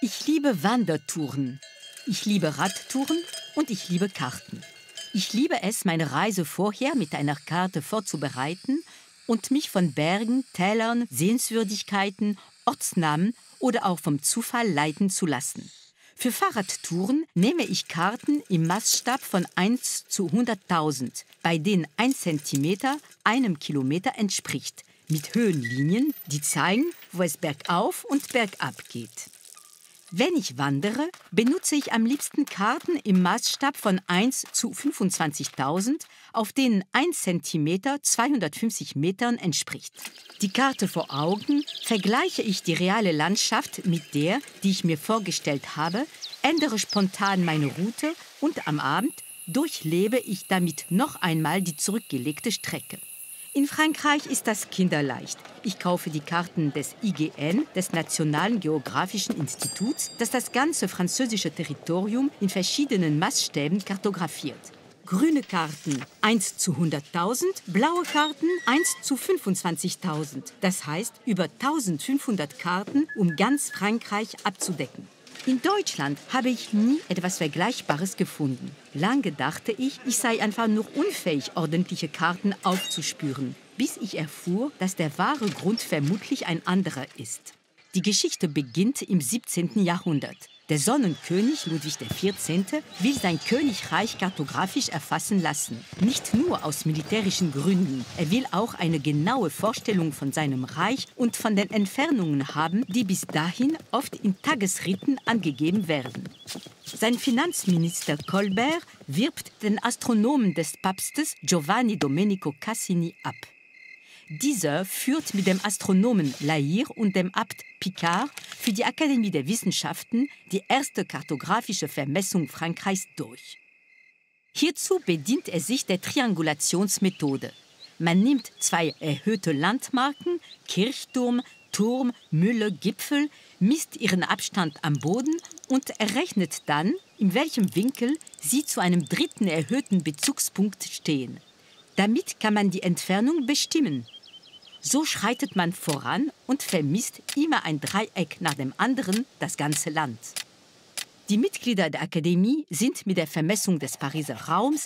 Ich liebe Wandertouren. Ich liebe Radtouren und ich liebe Karten. Ich liebe es, meine Reise vorher mit einer Karte vorzubereiten und mich von Bergen, Tälern, Sehenswürdigkeiten, Ortsnamen oder auch vom Zufall leiten zu lassen. Für Fahrradtouren nehme ich Karten im Maßstab von 1 zu 100.000, bei denen 1 Zentimeter einem Kilometer entspricht, mit Höhenlinien, die zeigen, wo es bergauf und bergab geht. Wenn ich wandere, benutze ich am liebsten Karten im Maßstab von 1 zu 25.000, auf denen 1 Zentimeter 250 Metern entspricht. Die Karte vor Augen vergleiche ich die reale Landschaft mit der, die ich mir vorgestellt habe, ändere spontan meine Route und am Abend durchlebe ich damit noch einmal die zurückgelegte Strecke. In Frankreich ist das kinderleicht. Ich kaufe die Karten des IGN, des Nationalen Geographischen Instituts, das das ganze französische Territorium in verschiedenen Maßstäben kartografiert. Grüne Karten 1 zu 100.000, blaue Karten 1 zu 25.000. Das heißt, über 1.500 Karten, um ganz Frankreich abzudecken. In Deutschland habe ich nie etwas Vergleichbares gefunden. Lange dachte ich sei einfach nur unfähig, ordentliche Karten aufzuspüren, bis ich erfuhr, dass der wahre Grund vermutlich ein anderer ist. Die Geschichte beginnt im 17. Jahrhundert. Der Sonnenkönig Ludwig XIV. Will sein Königreich kartografisch erfassen lassen. Nicht nur aus militärischen Gründen. Er will auch eine genaue Vorstellung von seinem Reich und von den Entfernungen haben, die bis dahin oft in Tagesriten angegeben werden. Sein Finanzminister Colbert wirbt den Astronomen des Papstes Giovanni Domenico Cassini ab. Dieser führt mit dem Astronomen Laire und dem Abt Picard für die Akademie der Wissenschaften die erste kartografische Vermessung Frankreichs durch. Hierzu bedient er sich der Triangulationsmethode. Man nimmt 2 erhöhte Landmarken, Kirchturm, Turm, Mühle, Gipfel, misst ihren Abstand am Boden und errechnet dann, in welchem Winkel sie zu einem dritten erhöhten Bezugspunkt stehen. Damit kann man die Entfernung bestimmen. So schreitet man voran und vermisst immer ein Dreieck nach dem anderen das ganze Land. Die Mitglieder der Akademie sind mit der Vermessung des Pariser Raums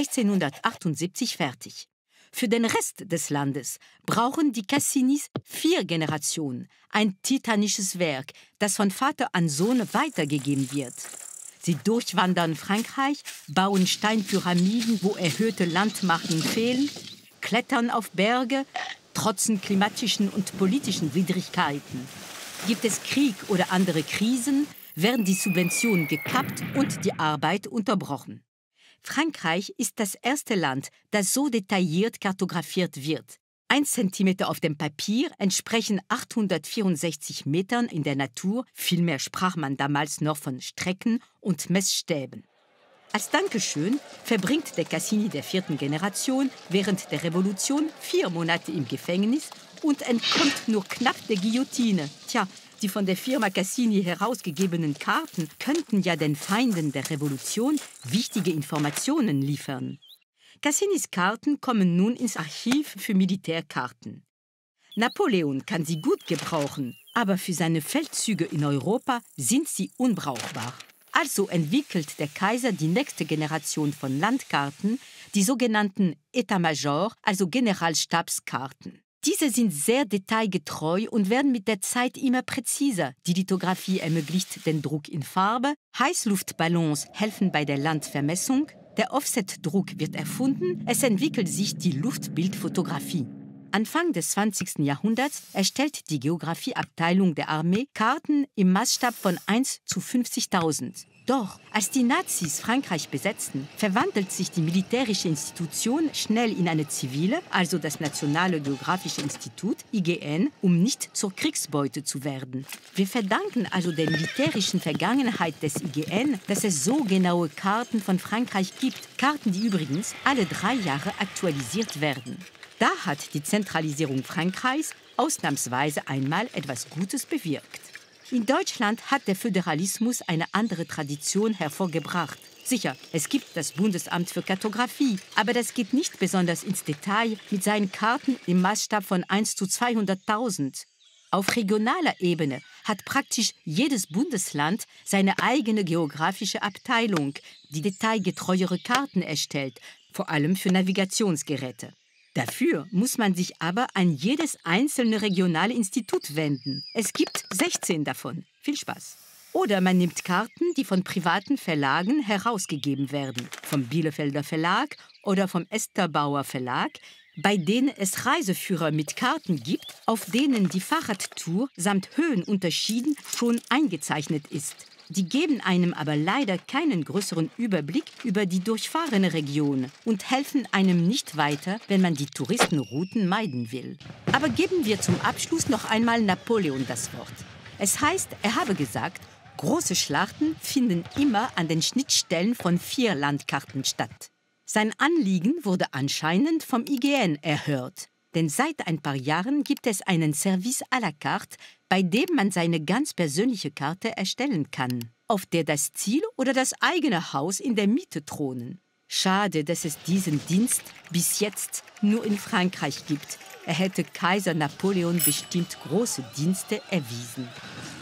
1678 fertig. Für den Rest des Landes brauchen die Cassinis 4 Generationen, ein titanisches Werk, das von Vater an Sohn weitergegeben wird. Sie durchwandern Frankreich, bauen Steinpyramiden, wo erhöhte Landmarken fehlen, klettern auf Berge, trotzen klimatischen und politischen Widrigkeiten. Gibt es Krieg oder andere Krisen, werden die Subventionen gekappt und die Arbeit unterbrochen. Frankreich ist das erste Land, das so detailliert kartografiert wird. 1 Zentimeter auf dem Papier entsprechen 864 Metern in der Natur, vielmehr sprach man damals noch von Strecken und Messstäben. Als Dankeschön verbringt der Cassini der 4. Generation während der Revolution 4 Monate im Gefängnis und entkommt nur knapp der Guillotine. Tja, die von der Firma Cassini herausgegebenen Karten könnten ja den Feinden der Revolution wichtige Informationen liefern. Cassinis Karten kommen nun ins Archiv für Militärkarten. Napoleon kann sie gut gebrauchen, aber für seine Feldzüge in Europa sind sie unbrauchbar. Also entwickelt der Kaiser die nächste Generation von Landkarten, die sogenannten État-Major, also Generalstabskarten. Diese sind sehr detailgetreu und werden mit der Zeit immer präziser. Die Lithografie ermöglicht den Druck in Farbe, Heißluftballons helfen bei der Landvermessung, der Offsetdruck wird erfunden, es entwickelt sich die Luftbildfotografie. Anfang des 20. Jahrhunderts erstellt die Geografieabteilung der Armee Karten im Maßstab von 1 zu 50.000. Doch als die Nazis Frankreich besetzten, verwandelt sich die militärische Institution schnell in eine zivile, also das Nationale Geographische Institut, IGN, um nicht zur Kriegsbeute zu werden. Wir verdanken also der militärischen Vergangenheit des IGN, dass es so genaue Karten von Frankreich gibt, Karten, die übrigens alle 3 Jahre aktualisiert werden. Da hat die Zentralisierung Frankreichs ausnahmsweise einmal etwas Gutes bewirkt. In Deutschland hat der Föderalismus eine andere Tradition hervorgebracht. Sicher, es gibt das Bundesamt für Kartographie, aber das geht nicht besonders ins Detail mit seinen Karten im Maßstab von 1 zu 200.000. Auf regionaler Ebene hat praktisch jedes Bundesland seine eigene geografische Abteilung, die detailgetreuere Karten erstellt, vor allem für Navigationsgeräte. Dafür muss man sich aber an jedes einzelne regionale Institut wenden. Es gibt 16 davon. Viel Spaß. Oder man nimmt Karten, die von privaten Verlagen herausgegeben werden, vom Bielefelder Verlag oder vom Esterbauer Verlag, bei denen es Reiseführer mit Karten gibt, auf denen die Fahrradtour samt Höhenunterschieden schon eingezeichnet ist. Die geben einem aber leider keinen größeren Überblick über die durchfahrene Region und helfen einem nicht weiter, wenn man die Touristenrouten meiden will. Aber geben wir zum Abschluss noch einmal Napoleon das Wort. Es heißt, er habe gesagt, große Schlachten finden immer an den Schnittstellen von 4 Landkarten statt. Sein Anliegen wurde anscheinend vom IGN erhört. Denn seit ein paar Jahren gibt es einen Service à la carte, bei dem man seine ganz persönliche Karte erstellen kann, auf der das Ziel oder das eigene Haus in der Mitte thronen. Schade, dass es diesen Dienst bis jetzt nur in Frankreich gibt. Er hätte Kaiser Napoleon bestimmt große Dienste erwiesen.